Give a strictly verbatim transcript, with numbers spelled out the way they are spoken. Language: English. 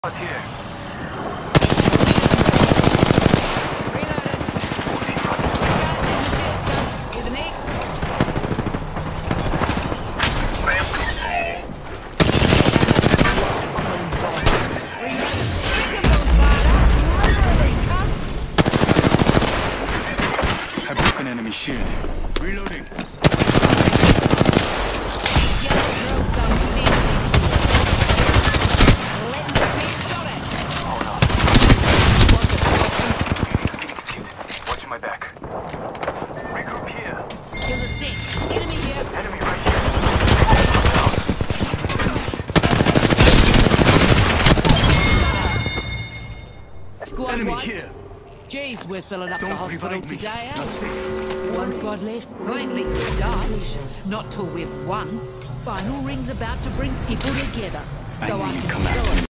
Out here. I've broken enemy shield. Reloading. Watch my back. Regroup here. Here's a six. Enemy here. Enemy right here. Squad Enemy one. here. Jeez, we're filling up the Don't hospital revive me. today, Not eh? safe. One squad left. I ain't leaving the Dutch. Not till we've won. Final ring's about to bring people together. So I I need can command. go